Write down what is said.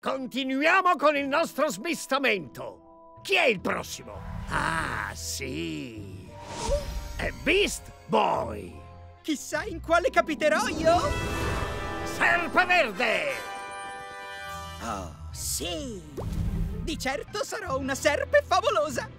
Continuiamo con il nostro smistamento. Chi è il prossimo? Ah, sì. È Beast Boy. Chissà in quale capiterò io? Serpeverde! Oh, sì! Di certo sarò una serpe favolosa!